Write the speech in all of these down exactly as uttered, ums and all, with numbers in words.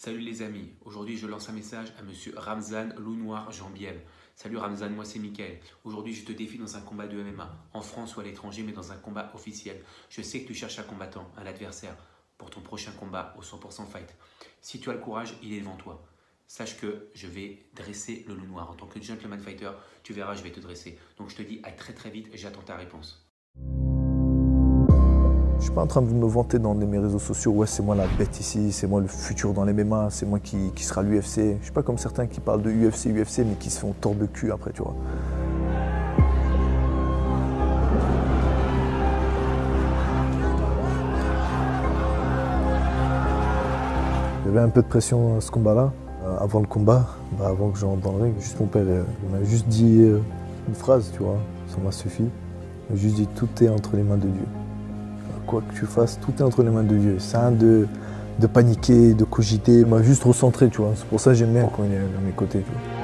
Salut les amis, aujourd'hui je lance un message à monsieur Ramzan Loup Noir Jambiel. Salut Ramzan, moi c'est Mickaël. Aujourd'hui je te défie dans un combat de M M A, en France ou à l'étranger, mais dans un combat officiel. Je sais que tu cherches un combattant, un adversaire, pour ton prochain combat au cent pour cent fight. Si tu as le courage, il est devant toi. Sache que je vais dresser le loup noir. En tant que gentleman fighter, tu verras, je vais te dresser. Donc je te dis à très très vite, j'attends ta réponse. Je suis pas en train de me vanter dans mes réseaux sociaux, ouais c'est moi la bête ici, c'est moi le futur dans les M M A, c'est moi qui, qui sera l'U F C. Je suis pas comme certains qui parlent de U F C, U F C, mais qui se font tordre de cul après, tu vois. Il y avait un peu de pression à ce combat-là. Euh, avant le combat, bah, avant que j'entre dans le ring, juste mon père euh, il m'a juste dit euh, une phrase, tu vois, ça m'a suffi. Il m'a juste dit tout est entre les mains de Dieu. Quoi que tu fasses, tout est entre les mains de Dieu. C'est un de, de paniquer, de cogiter, il m'a juste recentré, tu vois. C'est pour ça que j'aime bien quand il est à mes côtés, tu vois.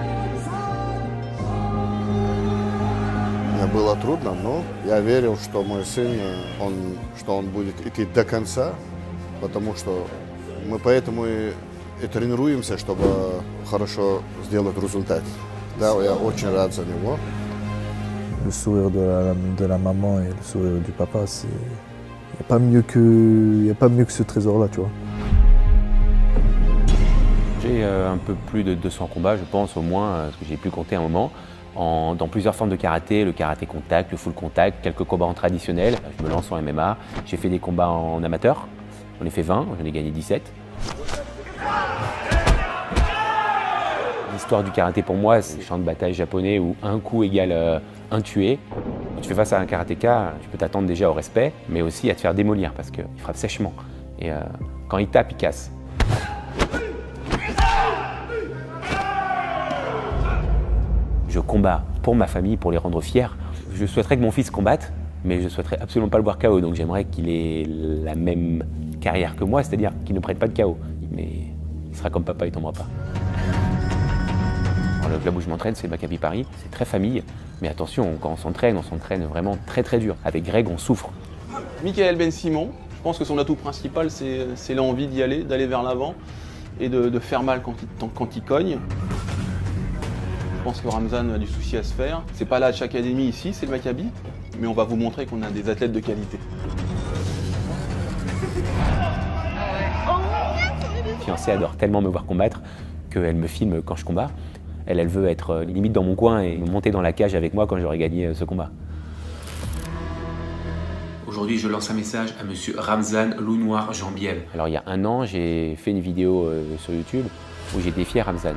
Мне было трудно, но я верил, что мой сын, он, что он будет идти до конца, потому что мы поэтому и, и тренируемся, чтобы хорошо сделать результат. Да, я очень рад за него. Le sourire de la, de la maman et le sourire du papa, c'est... Il n'y a pas mieux que, y a pas mieux que ce trésor-là, tu vois. J'ai euh, un peu plus de deux cents combats, je pense, au moins, euh, parce que j'ai pu compter un moment, en, dans plusieurs formes de karaté, le karaté contact, le full contact, quelques combats en traditionnel. Je me lance en M M A, j'ai fait des combats en amateur, j'en ai fait vingt, j'en ai gagné dix-sept. L'histoire du karaté pour moi, c'est le champ de bataille japonais où un coup égale euh, un tué. Quand tu fais face à un karatéka, tu peux t'attendre déjà au respect, mais aussi à te faire démolir parce qu'il frappe sèchement. Et euh, quand il tape, il casse. Je combats pour ma famille, pour les rendre fiers. Je souhaiterais que mon fils combatte, mais je ne souhaiterais absolument pas le voir K O. Donc j'aimerais qu'il ait la même carrière que moi, c'est-à-dire qu'il ne prenne pas de K O. Mais il sera comme papa, il ne tombera pas. Alors, le club où je m'entraîne, c'est Maccabi Paris. C'est très famille. Mais attention, quand on s'entraîne, on s'entraîne vraiment très très dur. Avec Greg, on souffre. Mickaël Ben Simon, je pense que son atout principal, c'est l'envie d'y aller, d'aller vers l'avant et de, de faire mal quand il, quand il cogne. Je pense que Ramzan a du souci à se faire. C'est pas la Hatch Academy ici, c'est le Maccabi, mais on va vous montrer qu'on a des athlètes de qualité. Ma fiancée adore tellement me voir combattre qu'elle me filme quand je combats. Elle, elle veut être limite dans mon coin et monter dans la cage avec moi quand j'aurai gagné ce combat. Aujourd'hui je lance un message à monsieur Ramzan Loup Noir Jambiel. Alors il y a un an, j'ai fait une vidéo euh, sur YouTube où j'ai défié Ramzan.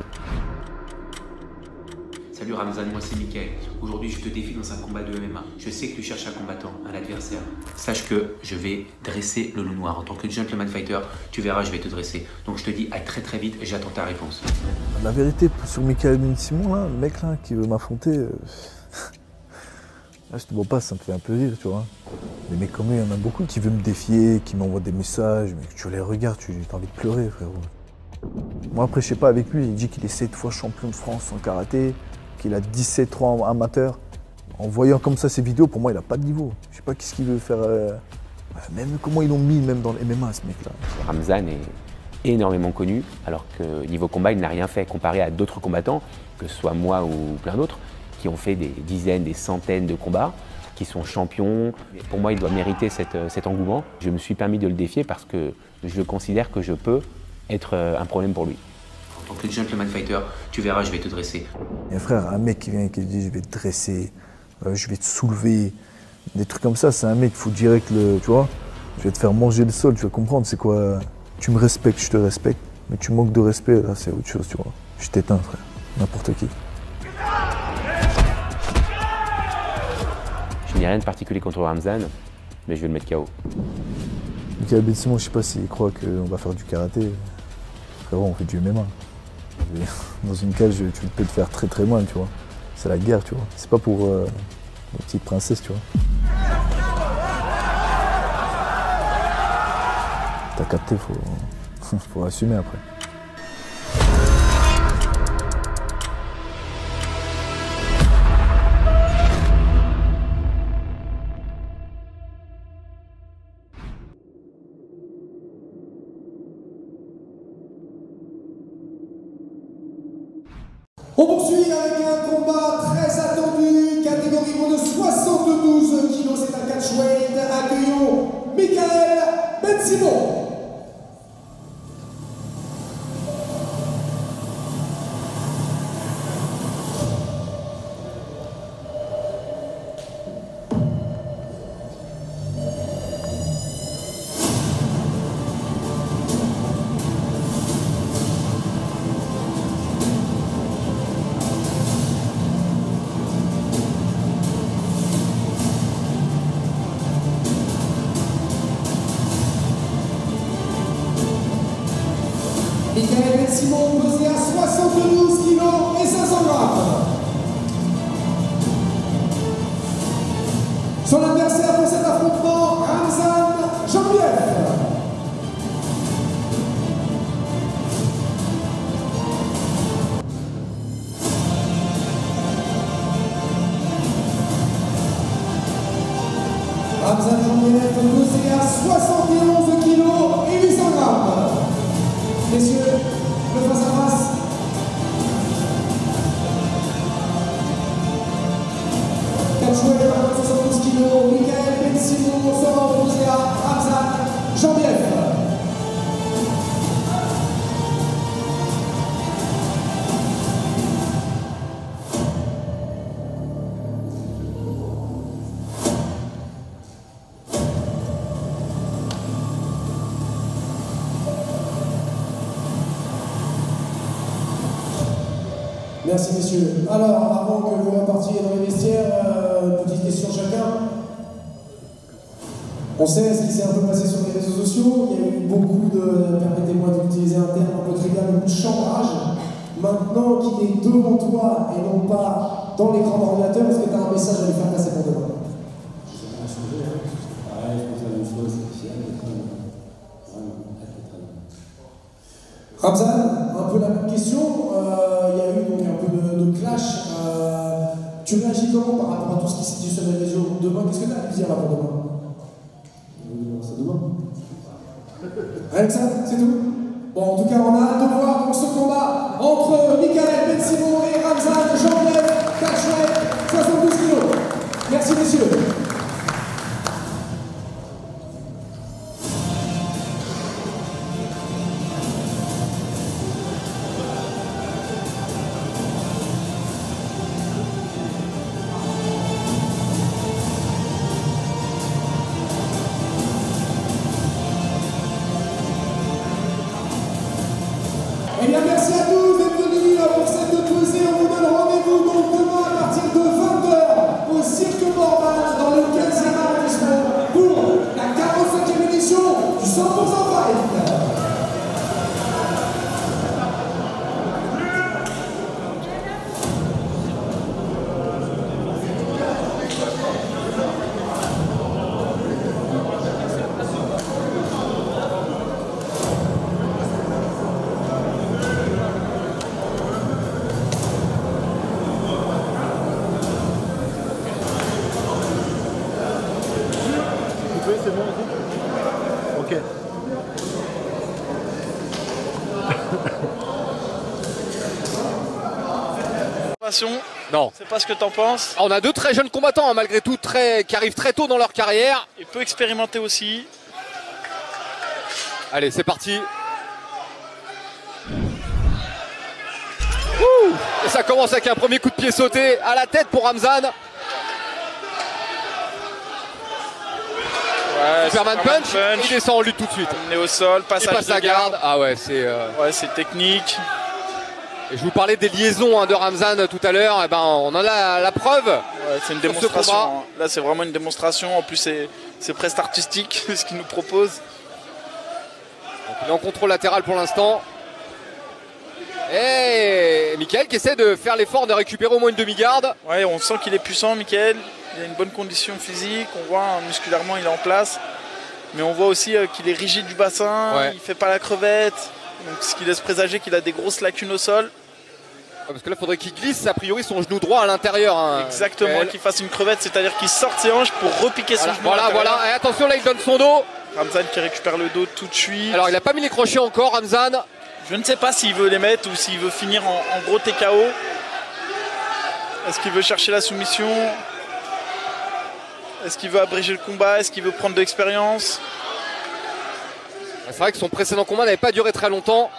Salut Ramzan, moi c'est Mickaël. Aujourd'hui je te défie dans un combat de M M A. Je sais que tu cherches un combattant, un adversaire. Sache que je vais dresser le loup noir. En tant que gentleman fighter, tu verras, je vais te dresser. Donc je te dis à très très vite, j'attends ta réponse. La vérité, sur Mickaël Ben Simon, là, le mec là, qui veut m'affronter, euh... là, je te vois pas, ça me fait un peu rire, tu vois. Des mecs comme lui, il y en a beaucoup qui veulent me défier, qui m'envoient des messages, mais tu les regardes, tu as envie de pleurer, frérot. Moi après, je sais pas, avec lui, il dit qu'il est sept fois champion de France en karaté, qu'il a dix-sept ans amateur. En voyant comme ça ces vidéos, pour moi, il n'a pas de niveau. Je sais pas qu'est-ce qu'il veut faire. Euh... Même comment ils l'ont mis, même dans le M M A, ce mec-là. Ramzan est énormément connu, alors que niveau combat, il n'a rien fait comparé à d'autres combattants, que ce soit moi ou plein d'autres, qui ont fait des dizaines, des centaines de combats, qui sont champions. Pour moi, il doit mériter cette, cet engouement. Je me suis permis de le défier parce que je considère que je peux être un problème pour lui. En tant que gentleman fighter, tu verras, je vais te dresser. Et frère, un mec qui vient et qui dit je vais te dresser, euh, je vais te soulever, des trucs comme ça, c'est un mec, il faut direct le, tu vois, je vais te faire manger le sol, tu vas comprendre, c'est quoi, tu me respectes, je te respecte, mais tu manques de respect, là c'est autre chose, tu vois. Je t'éteins, frère, n'importe qui. Je n'ai rien de particulier contre Ramzan, mais je vais le mettre K O. Mickaël Ben Simon, je sais pas s'il croit qu'on va faire du karaté. Frérot, on fait du M M A. Dans une cage, tu peux te faire très très mal, tu vois. C'est la guerre, tu vois. C'est pas pour euh, une petite princesse, tu vois. T'as capté, faut, faut assumer après. On poursuit avec un combat très attendu, catégorie moins de soixante-douze kilos, c'est un catchweight. Accueillons Michael Ben Simon. Michael Ben Simon pesé à soixante-douze kilos et cinq cents grammes. Son adversaire pour cet affrontement, Ramzan Jambiev. Ramzan Jambiev pesé à soixante et onze kilos et huit cents grammes. Messieurs, le face à face. Catchweight à soixante-douze kilos, Michael Ben Simon sera opposé à Ramzan Jambiev. Merci messieurs. Alors, avant que vous repartiez dans les vestiaires, euh, petite question chacun. On sait ce qui s'est un peu passé sur les réseaux sociaux. Il y a eu beaucoup de, permettez-moi d'utiliser un terme un peu trivial, beaucoup de chambrage. Maintenant qu'il est devant toi et non pas dans l'écran d'ordinateur, est-ce que tu as un message à lui faire passer pour demain? Ramzan, un peu la même question. Euh, il y a eu donc un peu de, de clash. Euh, tu réagis comment par rapport à tout ce qui s'est dit sur les réseaux demain? Qu'est-ce que tu as à lui dire là pour demain? C'est demain. Rien que ça, c'est tout. Bon, en tout cas, on a hâte de voir donc, ce combat entre Michael Ben Simon et Ramzan Jambiev, catchweight, soixante-douze kilos. Merci messieurs. Eh bien, merci à tous d'être venus pour cette pesée. On vous donne rendez-vous donc demain à partir de vingt heures au Cirque Morvan dans le quinzième arrondissement pour la quarante-cinquième édition du cent pour cent Fight. C'est bon, ok. Non. C'est pas ce que t'en penses. On a deux très jeunes combattants, hein, malgré tout, très, qui arrivent très tôt dans leur carrière. Et peu expérimentés aussi. Allez, c'est parti. Ouh, et ça commence avec un premier coup de pied sauté à la tête pour Ramzan. Ouais, Superman punch, punch, il descend en lutte tout de suite. Amené au sol, passage il passe de la garde. garde. Ah ouais, c'est euh... ouais, c'est technique. Et je vous parlais des liaisons hein, de Ramzan tout à l'heure. Eh ben, on en a la, la preuve. Ouais, c'est une démonstration. Hein. Là, c'est vraiment une démonstration. En plus, c'est presque artistique ce qu'il nous propose. Donc, il est en contrôle latéral pour l'instant. Et Michael qui essaie de faire l'effort de récupérer au moins une demi-garde. Ouais, on sent qu'il est puissant, Michael. Il a une bonne condition physique. On voit hein, musculairement, il est en place. Mais on voit aussi euh, qu'il est rigide du bassin. Ouais. Il fait pas la crevette. Donc, ce qui laisse présager qu'il a des grosses lacunes au sol. Ouais, parce que là, il faudrait qu'il glisse a priori son genou droit à l'intérieur. Hein, exactement, qu'il fasse une crevette, c'est-à-dire qu'il sorte ses hanches pour repiquer son voilà, genou. Voilà, voilà. Et attention, là, il donne son dos. Ramzan qui récupère le dos tout de suite. Alors, il n'a pas mis les crochets encore, Ramzan. Je ne sais pas s'il veut les mettre ou s'il veut finir en, en gros T K O. Est-ce qu'il veut chercher la soumission? Est-ce qu'il veut abréger le combat? Est-ce qu'il veut prendre de l'expérience? C'est vrai que son précédent combat n'avait pas duré très longtemps.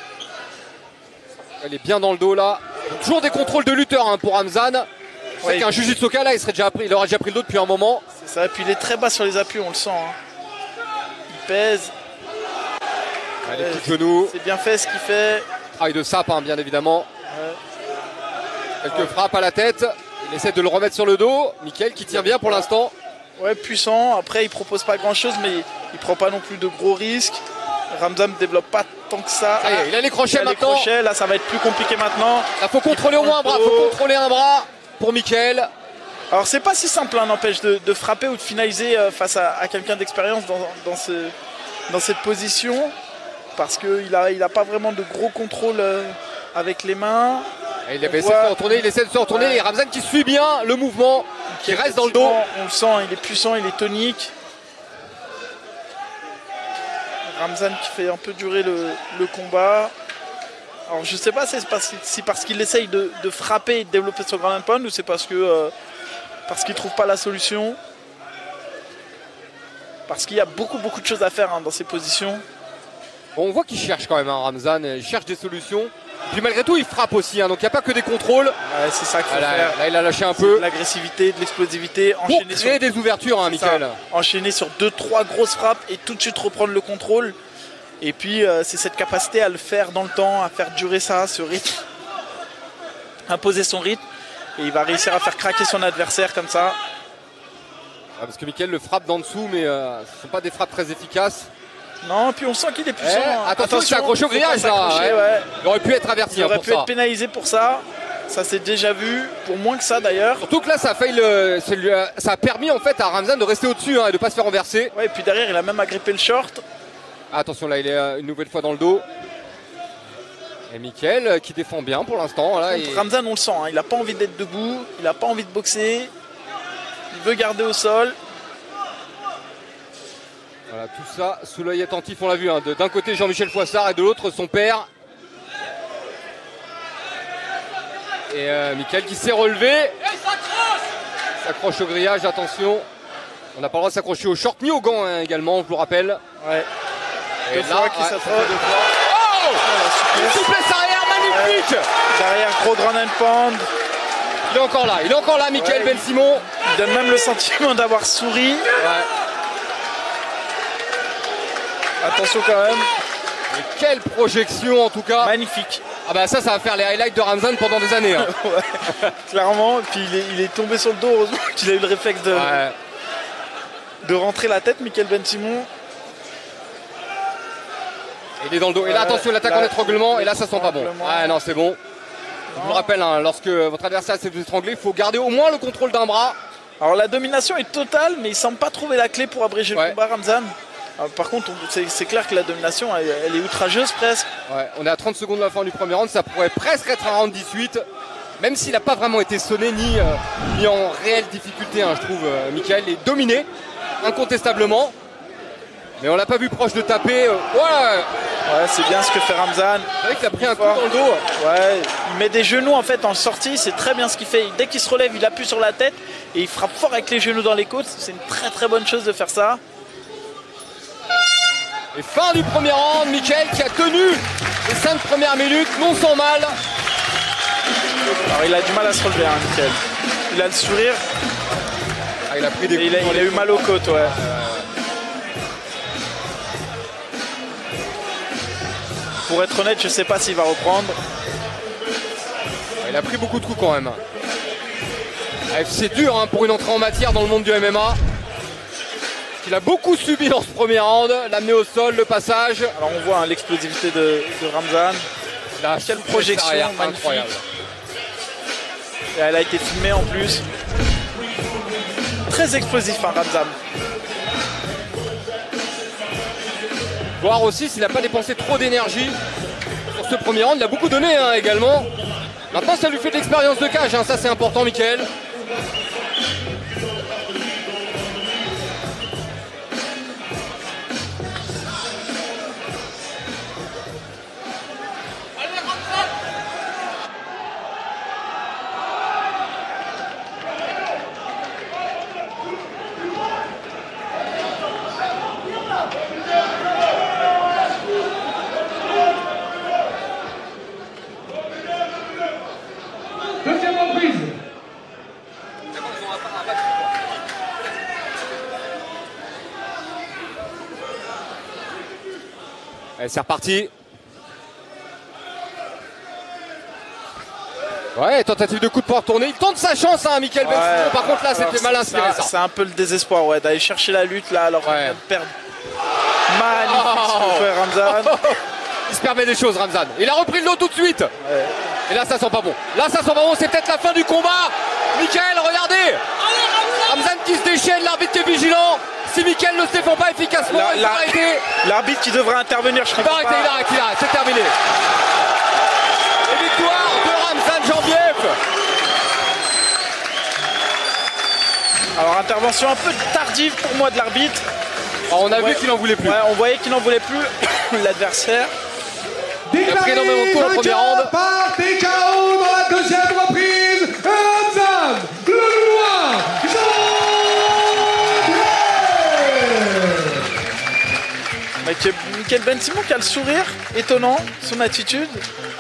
Elle est bien dans le dos là. Toujours des contrôles de lutteur hein, pour Ramzan. C'est Ouais, qu'un Jujutsuka là, il, serait déjà pris, il aurait déjà pris le dos depuis un moment. C'est ça, et puis il est très bas sur les appuis, on le sent. Hein. Il pèse. Ouais, les coups de genoux. C'est bien fait ce qu'il fait. Travail de sape, hein, bien évidemment. Ouais. Quelques frappes à la tête. Il essaie de le remettre sur le dos. Mickaël qui tient bien pour l'instant. Ouais, puissant. Après, il propose pas grand chose, mais il prend pas non plus de gros risques. Ramzan ne développe pas tant que ça. Ça y est, il a les crochets il a maintenant. Les crochets. Là, ça va être plus compliqué maintenant. Il faut contrôler au moins un bras. Il faut contrôler un bras pour Mickaël. Alors, c'est pas si simple, hein, n'empêche, de, de frapper ou de finaliser euh, face à, à quelqu'un d'expérience dans, dans, ce, dans cette position. Parce qu'il n'a il a pas vraiment de gros contrôle euh, avec les mains. Et il essaie de se retourner, il essaie de se retourner. Ouais. Et Ramzan qui suit bien le mouvement, qui reste dans le dos. On le sent, il est puissant, il est tonique. Ramzan qui fait un peu durer le, le combat. Alors je sais pas si c'est parce, si parce qu'il essaye de, de frapper et de développer son ground and pound ou c'est parce que euh, parce qu'il trouve pas la solution. Parce qu'il y a beaucoup beaucoup de choses à faire hein, dans ces positions. Bon, on voit qu'il cherche quand même hein, Ramzan, il cherche des solutions. Puis malgré tout il frappe aussi, hein, donc il n'y a pas que des contrôles. Ouais, c'est ça qu'il faut ah, là, faire. Là il a lâché un peu. De l'agressivité, de l'explosivité. Pour créer sur... des ouvertures hein, Mickaël. Enchaîner sur deux trois grosses frappes et tout de suite reprendre le contrôle. Et puis euh, c'est cette capacité à le faire dans le temps, à faire durer ça, ce rythme, imposer son rythme, et il va réussir à faire craquer son adversaire comme ça. Ah, parce que Mickaël le frappe d'en dessous, mais euh, ce ne sont pas des frappes très efficaces. Non, puis on sent qu'il est puissant. Eh, attention, attention, il s'accroche au grillage là. Ouais. Ouais. Il aurait pu être averti. Il aurait hein, pour pu ça. être pénalisé pour ça. Ça s'est déjà vu, pour moins que ça d'ailleurs. Surtout que là, ça a, failli le, ça a permis en fait à Ramzan de rester au-dessus hein, et de ne pas se faire renverser. Ouais, et puis derrière, il a même agrippé le short. Attention, là, il est une nouvelle fois dans le dos. Et Mickaël qui défend bien pour l'instant. Il... Ramzan, on le sent, hein, il n'a pas envie d'être debout, il n'a pas envie de boxer. Il veut garder au sol. Voilà, tout ça sous l'œil attentif, on l'a vu. Hein, d'un côté, Jean-Michel Fouassard et de l'autre, son père. Et euh, Mickaël qui s'est relevé. S'accroche au grillage, attention. On n'a pas le droit de s'accrocher au short ni aux gants hein, également, je vous le rappelle. Ouais. Et deux là, fois qui ouais, s'accroche. Oh, une souplesse arrière magnifique. Ouais. Derrière, gros ground and pound. Il est encore là, il est encore là, Mickaël ouais. Ben Simon. Il donne même le sentiment d'avoir souri. Ouais. Attention quand même. Mais quelle projection en tout cas. Magnifique. Ah bah ça, ça va faire les highlights de Ramzan pendant des années. Hein. Ouais, clairement. Et puis il est, il est tombé sur le dos, heureusement qu'il a eu le réflexe de, ouais. de rentrer la tête, Mickaël Ben Simon. Il est dans le dos. Et là, attention, l'attaque en étranglement. Et là, ça sent pas bon. Ah non, c'est bon. Je vous rappelle, hein, lorsque votre adversaire s'est fait étrangler, il faut garder au moins le contrôle d'un bras. Alors la domination est totale, mais il semble pas trouver la clé pour abréger ouais. le combat, Ramzan. Alors, par contre, c'est clair que la domination, elle, elle est outrageuse presque. Ouais, on est à trente secondes de la fin du premier round, ça pourrait presque être un round dix-huit. Même s'il n'a pas vraiment été sonné ni, euh, ni en réelle difficulté, hein, je trouve. Euh, Mickaël est dominé, incontestablement. Mais on l'a pas vu proche de taper. Euh, ouais, ouais c'est bien ce que fait Ramzan. C'est vrai qu'il a pris un coup dans le dos. Ouais, il met des genoux en fait en sortie, c'est très bien ce qu'il fait. Dès qu'il se relève, il appuie sur la tête et il frappe fort avec les genoux dans les côtes. C'est une très très bonne chose de faire ça. Et fin du premier round, Mickaël qui a tenu les cinq premières minutes, non sans mal. Alors il a du mal à se relever, hein, Mickaël. Il a le sourire. Ah, il a pris des coups. Il a, il a eu mal aux côtes, ouais. Pour être honnête, je ne sais pas s'il va reprendre. Il a pris beaucoup de coups quand même. C'est dur hein, pour une entrée en matière dans le monde du M M A. Il a beaucoup subi dans ce premier round, l'amener au sol, le passage. Alors on voit hein, l'explosivité de, de Ramzan. La Quelle projection magnifique. Incroyable. Et elle a été filmée en plus. Très explosif hein, Ramzan. Voir aussi s'il n'a pas dépensé trop d'énergie pour ce premier round. Il a beaucoup donné hein, également. Maintenant ça lui fait de l'expérience de cage, hein. Ça c'est important Mickaël. c'est reparti. Ouais, tentative de coup de poing retourné. Il tente sa chance, hein, Michael Ben Simon. Ouais. Par contre, là, c'était mal inspiré, ça. C'est un peu le désespoir, ouais, d'aller chercher la lutte là, alors ouais. de perdre. Magnifique oh ce que fait Ramzan. Il se permet des choses, Ramzan. Il a repris le lot tout de suite. Ouais. Et là, ça sent pas bon. Là, ça sent pas bon. C'est peut-être la fin du combat. Michael, regardez. Ramzan qui se déchaîne. L'arbitre qui est vigilant. Si Michael ne se défend pas efficacement, la, il va arrêter. L'arbitre qui devrait intervenir, je il va arrêter, il arrête, il arrête. C'est terminé. Et victoire de Ramzan Jambiev. Alors, intervention un peu tardive pour moi de l'arbitre. Alors, on a ouais. vu qu'il n'en voulait plus. Ouais, on voyait qu'il n'en voulait plus, l'adversaire. Il a pris énormément de coups au premier round. Par T K O dans la deuxième reprise, Ramzan Lounoir Jambiev. Michael Ben Simon qui a le sourire étonnant, son attitude.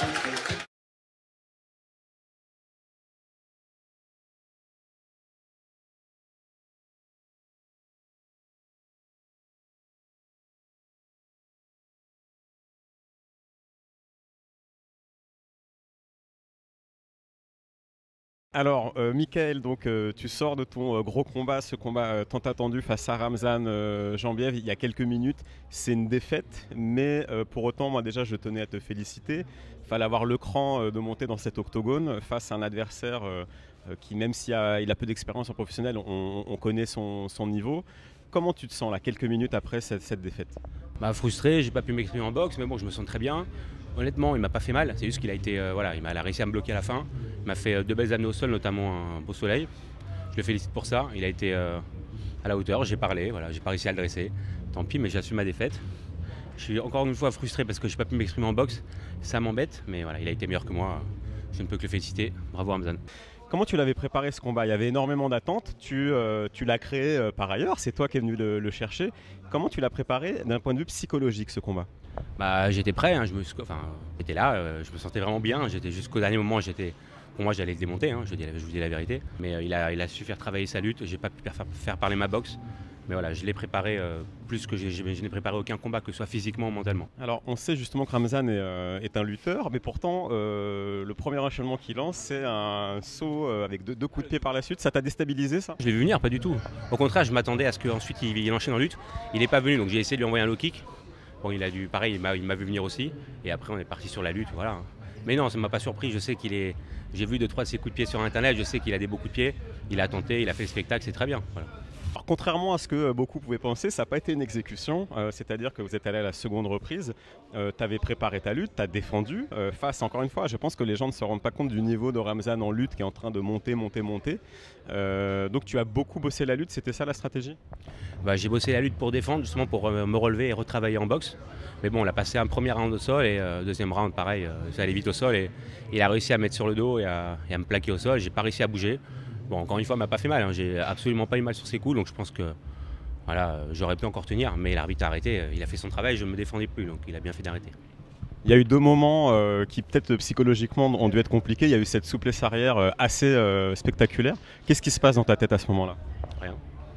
Alors, euh, Michael, donc, euh, tu sors de ton euh, gros combat, ce combat euh, tant attendu face à Ramzan euh, Jambiev il y a quelques minutes. C'est une défaite, mais euh, pour autant, moi déjà, je tenais à te féliciter. Il fallait avoir le cran euh, de monter dans cet octogone face à un adversaire euh, euh, qui, même s'il a, il a peu d'expérience en professionnel, on, on connaît son, son niveau. Comment tu te sens là, quelques minutes après cette, cette défaite? Bah, frustré, j'ai pas pu m'exprimer en boxe, mais bon, je me sens très bien. Honnêtement, il m'a pas fait mal, c'est juste qu'il a été, euh, voilà, il m'a réussi à me bloquer à la fin. Il m'a fait euh, deux belles amenées au sol, notamment un beau soleil. Je le félicite pour ça, il a été euh, à la hauteur, j'ai parlé, voilà, j'ai pas réussi à le dresser. Tant pis, mais j'assume ma défaite. Je suis encore une fois frustré parce que j'ai pas pu m'exprimer en boxe, ça m'embête, mais voilà, il a été meilleur que moi, je ne peux que le féliciter. Bravo Ramzan. Comment tu l'avais préparé ce combat? Il y avait énormément d'attentes, tu, euh, tu l'as créé euh, par ailleurs, c'est toi qui es venu le, le chercher. Comment tu l'as préparé d'un point de vue psychologique ce combat? Bah, j'étais prêt, hein, je me, enfin, j'étais là, euh, je me sentais vraiment bien, j'étais jusqu'au dernier moment, j'étais, pour moi j'allais le démonter, hein, je, dis, je vous dis la vérité. Mais euh, il, a, il a su faire travailler sa lutte, j'ai pas pu faire, faire parler ma boxe. Mais voilà, je l'ai préparé euh, plus que j'ai, je n'ai préparé aucun combat, que ce soit physiquement ou mentalement. Alors, on sait justement que Ramzan est, euh, est un lutteur, mais pourtant, euh, le premier enchaînement qu'il lance, c'est un saut euh, avec deux, deux coups de pied par la suite. Ça t'a déstabilisé, ça? Je l'ai vu venir, pas du tout. Au contraire, je m'attendais à ce qu'ensuite il, il enchaîne en lutte. Il n'est pas venu, donc j'ai essayé de lui envoyer un low kick. Bon, il a dû, pareil, il m'a, il m'a vu venir aussi. Et après, on est parti sur la lutte, voilà. Mais non, ça ne m'a pas surpris. Je sais qu'il est. J'ai vu deux, trois de ses coups de pied sur Internet. Je sais qu'il a des beaux coups de pied. Il a tenté, il a fait le spectacle, c'est très bien. Voilà. Alors, contrairement à ce que beaucoup pouvaient penser, ça n'a pas été une exécution, euh, c'est-à-dire que vous êtes allé à la seconde reprise, euh, tu avais préparé ta lutte, tu as défendu, euh, face, encore une fois, je pense que les gens ne se rendent pas compte du niveau de Ramzan en lutte qui est en train de monter, monter, monter. Euh, donc tu as beaucoup bossé la lutte, c'était ça la stratégie? Bah, j'ai bossé la lutte pour défendre, justement pour euh, me relever et retravailler en boxe. Mais bon, on a passé un premier round au sol et euh, deuxième round, pareil, euh, ça allait vite au sol et il a réussi à mettre sur le dos et à, et à me plaquer au sol, j'ai pas réussi à bouger. Bon, encore une fois, il m'a pas fait mal, hein. J'ai absolument pas eu mal sur ses coups, donc je pense que voilà, j'aurais pu encore tenir, mais l'arbitre a arrêté, il a fait son travail, je ne me défendais plus, donc il a bien fait d'arrêter. Il y a eu deux moments euh, qui peut-être psychologiquement ont dû être compliqués, il y a eu cette souplesse arrière euh, assez euh, spectaculaire. Qu'est-ce qui se passe dans ta tête à ce moment-là? Rien.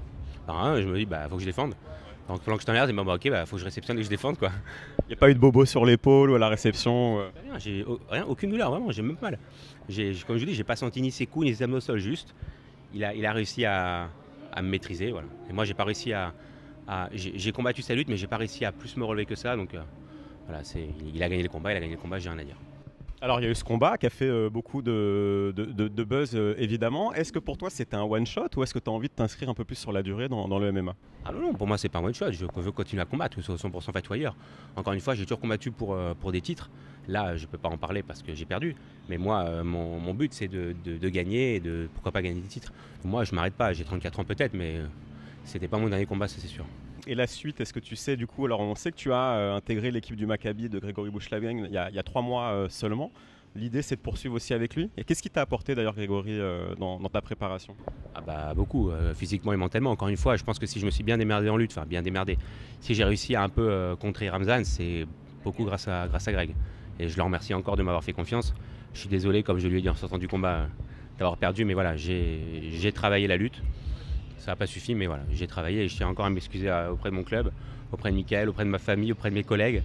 Rien, je me dis, bah faut que je défende. Donc pendant que je t'en ai, bah, ok, bah faut que je réceptionne et que je défende, quoi. Il n'y a pas eu de bobo sur l'épaule ou à la réception euh... Rien, j'ai rien, aucune douleur, vraiment, j'ai même pas mal. J'ai, comme je dis, j'ai pas senti ni ses coups ni ses amenés au sol, juste. Il a, il a réussi à, à me maîtriser, voilà. Et moi, j'ai pas réussi à, à j'ai, j'ai combattu sa lutte, mais j'ai pas réussi à plus me relever que ça, donc euh, voilà, c'est, il a gagné le combat, il a gagné le combat, j'ai rien à dire. Alors il y a eu ce combat qui a fait euh, beaucoup de, de, de, de buzz euh, évidemment. Est-ce que pour toi c'était un one shot ou est-ce que tu as envie de t'inscrire un peu plus sur la durée dans, dans le M M A? Ah non, non, pour moi c'est pas un one shot, je veux continuer à combattre, que ce soit cent pour cent fight ou ailleurs. Encore une fois, j'ai toujours combattu pour, euh, pour des titres. Là, je peux pas en parler parce que j'ai perdu. Mais moi, euh, mon, mon but c'est de, de, de gagner et de pourquoi pas gagner des titres. Moi je m'arrête pas, j'ai trente-quatre ans peut-être, mais euh, c'était pas mon dernier combat, ça c'est sûr. Et la suite, est-ce que tu sais du coup, alors on sait que tu as euh, intégré l'équipe du Maccabi de Grégory Bouchlavian il y a, il y a trois mois euh, seulement. L'idée, c'est de poursuivre aussi avec lui. Et qu'est-ce qui t'a apporté d'ailleurs, Grégory, euh, dans, dans ta préparation? Ah bah beaucoup, euh, physiquement et mentalement. Encore une fois, je pense que si je me suis bien démerdé en lutte, enfin bien démerdé, si j'ai réussi à un peu euh, contrer Ramzan, c'est beaucoup grâce à, grâce à Greg. Et je le remercie encore de m'avoir fait confiance. Je suis désolé, comme je lui ai dit en sortant du combat, euh, d'avoir perdu, mais voilà, j'ai, j'ai travaillé la lutte. Ça n'a pas suffi, mais voilà, j'ai travaillé et je tiens encore à m'excuser auprès de mon club, auprès de Michael, auprès de ma famille, auprès de mes collègues.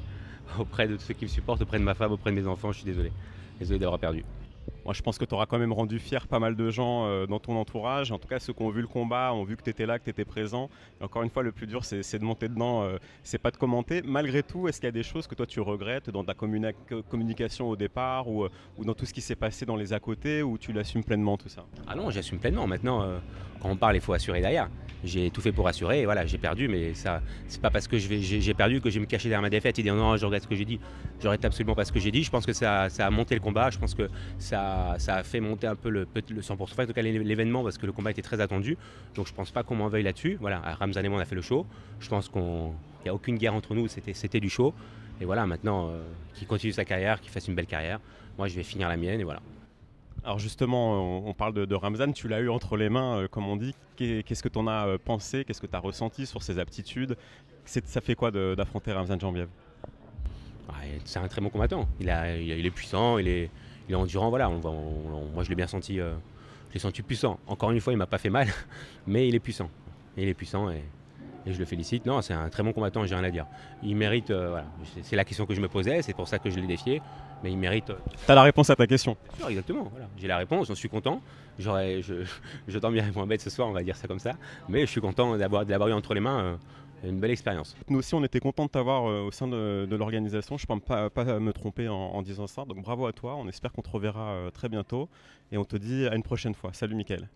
auprès de tous ceux qui me supportent, auprès de ma femme, auprès de mes enfants. Je suis désolé. Désolé d'avoir perdu. Moi, je pense que tu auras quand même rendu fier pas mal de gens euh, dans ton entourage. En tout cas, ceux qui ont vu le combat ont vu que tu étais là, que tu étais présent. Et encore une fois, le plus dur, c'est de monter dedans, euh, c'est pas de commenter. Malgré tout, est-ce qu'il y a des choses que toi tu regrettes dans ta communi communication au départ ou, euh, ou dans tout ce qui s'est passé dans les à côté, ou tu l'assumes pleinement tout ça? Ah non, j'assume pleinement. Maintenant, euh, quand on parle, il faut assurer derrière. J'ai tout fait pour assurer, et voilà, j'ai perdu, mais ça, c'est pas parce que j'ai perdu que je vais me cacher derrière ma défaite et dire non, je regrette ce que j'ai dit. Je regrette absolument pas ce que j'ai dit. Je pense que ça, ça a monté le combat. Je pense que ça, ça a fait monter un peu le, le cent pour cent, en tout cas l'événement, parce que le combat était très attendu. Donc je pense pas qu'on m'en veuille là-dessus. Voilà, Ramzan et moi on a fait le show. Je pense qu'il n'y a aucune guerre entre nous, c'était du show. Et voilà, maintenant, euh, qu'il continue sa carrière, qu'il fasse une belle carrière. Moi je vais finir la mienne et voilà. Alors justement, on parle de, de Ramzan, tu l'as eu entre les mains, euh, comme on dit. Qu'est-ce que tu en as pensé? Qu'est-ce que tu as ressenti sur ses aptitudes? Ça fait quoi d'affronter Ramzan Jambiev? C'est un très bon combattant. Il, a, il est puissant, il est, il est endurant. Voilà, on, on, on, moi je l'ai bien senti, euh, je l'ai senti puissant. Encore une fois, il m'a pas fait mal, mais il est puissant. Et il est puissant et, et je le félicite. Non, c'est un très bon combattant, j'ai rien à dire. Il mérite, euh, voilà, c'est la question que je me posais, c'est pour ça que je l'ai défié. Mais il mérite. Euh... Tu as la réponse à ta question. Sûr, exactement, voilà. J'ai la réponse, j'en suis content. Je, je dormirai moins bête ce soir, on va dire ça comme ça. Mais je suis content d'avoir eu entre les mains euh, une belle expérience. Nous aussi, on était contents de t'avoir euh, au sein de, de l'organisation. Je ne peux pas, pas me tromper en, en disant ça. Donc bravo à toi, on espère qu'on te reverra euh, très bientôt. Et on te dit à une prochaine fois. Salut Mickaël.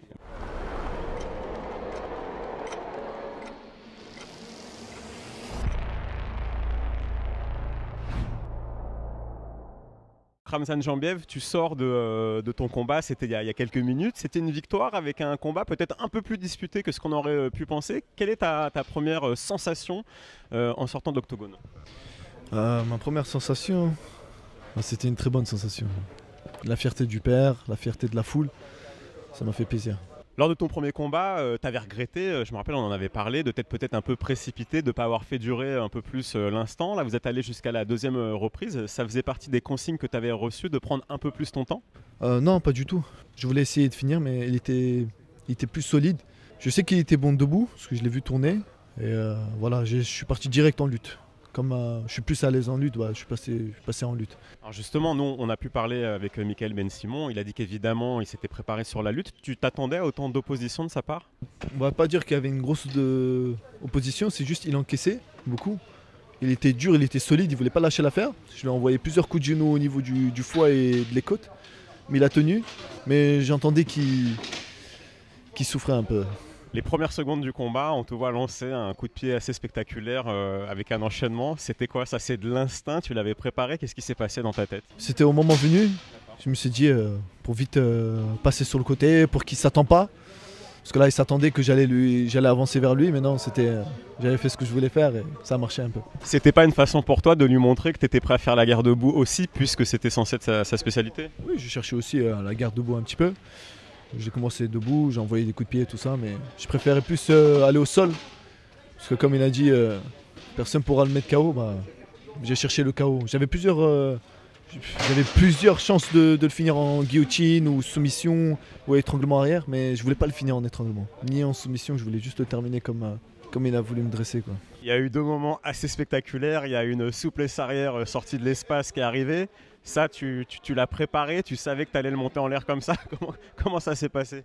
Ramzan Jambiev, tu sors de, euh, de ton combat, c'était il, il y a quelques minutes. C'était une victoire avec un combat peut-être un peu plus disputé que ce qu'on aurait pu penser. Quelle est ta, ta première sensation euh, en sortant de l'octogone? euh, Ma première sensation, c'était une très bonne sensation. La fierté du père, la fierté de la foule, ça m'a fait plaisir. Lors de ton premier combat, euh, tu avais regretté, euh, je me rappelle on en avait parlé, de t'être peut-être un peu précipité, de ne pas avoir fait durer un peu plus euh, l'instant. Là vous êtes allé jusqu'à la deuxième euh, reprise, ça faisait partie des consignes que tu avais reçues de prendre un peu plus ton temps? euh, Non, pas du tout. Je voulais essayer de finir mais il était, il était plus solide. Je sais qu'il était bon debout, parce que je l'ai vu tourner. Et euh, voilà, je suis parti direct en lutte. Comme euh, je suis plus à l'aise en lutte, bah, je, suis passé, je suis passé en lutte. Alors justement, nous, on a pu parler avec Mickaël Ben Simon. Il a dit qu'évidemment, il s'était préparé sur la lutte. Tu t'attendais à autant d'opposition de sa part? On va pas dire qu'il y avait une grosse de... opposition, c'est juste qu'il encaissait beaucoup. Il était dur, il était solide, il voulait pas lâcher l'affaire. Je lui ai envoyé plusieurs coups de genoux au niveau du, du foie et de les côtes. Mais il a tenu. Mais j'entendais qu'il qu'il souffrait un peu. Les premières secondes du combat, on te voit lancer un coup de pied assez spectaculaire euh, avec un enchaînement. C'était quoi ça? C'est de l'instinct? Tu l'avais préparé? Qu'est-ce qui s'est passé dans ta tête? C'était au moment venu. Je me suis dit euh, pour vite euh, passer sur le côté, pour qu'il ne s'attende pas. Parce que là, il s'attendait que j'allais lui, j'allais avancer vers lui, mais non, c'était, euh, j'avais fait ce que je voulais faire et ça marchait un peu. C'était pas une façon pour toi de lui montrer que tu étais prêt à faire la guerre debout aussi, puisque c'était censé être sa, sa spécialité? Oui, je cherchais aussi euh, la guerre debout un petit peu. J'ai commencé debout, j'ai envoyé des coups de pied et tout ça, mais je préférais plus euh, aller au sol. Parce que comme il a dit, euh, personne ne pourra le mettre K O, bah, j'ai cherché le K O. J'avais plusieurs, euh, j'avais plusieurs chances de, de le finir en guillotine ou soumission ou étranglement arrière, mais je voulais pas le finir en étranglement. Ni en soumission, je voulais juste le terminer comme, euh, comme il a voulu me dresser, quoi. Il y a eu deux moments assez spectaculaires, il y a une souplesse arrière sortie de l'espace qui est arrivée. Ça, tu, tu, tu l'as préparé, tu savais que tu allais le monter en l'air comme ça. Comment, comment ça s'est passé?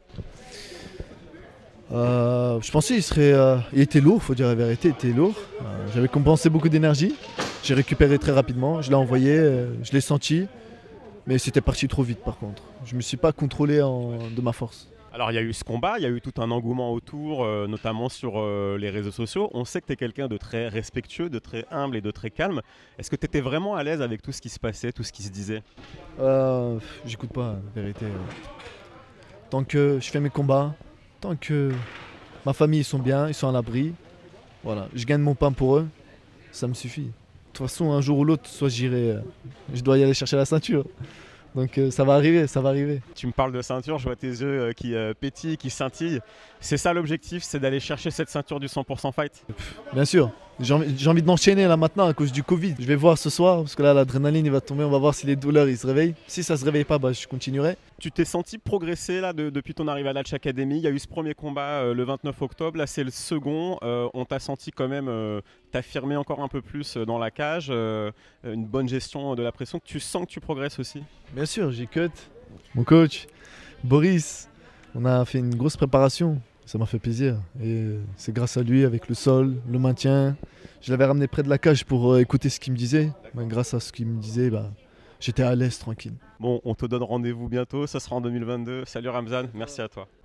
euh, Je pensais qu'il serait, euh, il était lourd, faut dire la vérité, il était lourd. Euh, J'avais compensé beaucoup d'énergie. J'ai récupéré très rapidement, je l'ai envoyé, euh, je l'ai senti. Mais c'était parti trop vite par contre. Je ne me suis pas contrôlé en, de ma force. Alors il y a eu ce combat, il y a eu tout un engouement autour, euh, notamment sur euh, les réseaux sociaux. On sait que tu es quelqu'un de très respectueux, de très humble et de très calme. Est-ce que tu étais vraiment à l'aise avec tout ce qui se passait, tout ce qui se disait? euh, J'écoute pas, la vérité. Tant que je fais mes combats, tant que ma famille ils sont bien, ils sont à l'abri, voilà, je gagne mon pain pour eux, ça me suffit. De toute façon, un jour ou l'autre, soit j'irai, je dois y aller chercher la ceinture. Donc euh, ça va arriver, ça va arriver. Tu me parles de ceinture, je vois tes yeux euh, qui euh, pétillent, qui scintillent. C'est ça l'objectif, c'est d'aller chercher cette ceinture du cent pour cent fight? Bien sûr, J'ai envie, j'ai envie de m'enchaîner là maintenant à cause du Covid. Je vais voir ce soir parce que là l'adrénaline il va tomber, on va voir si les douleurs ils se réveillent. Si ça se réveille pas, bah, je continuerai. Tu t'es senti progresser là de, depuis ton arrivée à l'Alch Academy. Il y a eu ce premier combat euh, le vingt-neuf octobre, là c'est le second. Euh, on t'a senti quand même euh, t'affirmer encore un peu plus dans la cage, euh, une bonne gestion de la pression. Tu sens que tu progresses aussi? Bien sûr, j'ai cut. Mon coach, Boris, on a fait une grosse préparation. Ça m'a fait plaisir et c'est grâce à lui avec le sol, le maintien. Je l'avais ramené près de la cage pour euh, écouter ce qu'il me disait. Ben, grâce à ce qu'il me disait, bah, j'étais à l'aise, tranquille. Bon, on te donne rendez-vous bientôt, ça sera en deux mille vingt-deux. Salut Ramzan, merci à toi.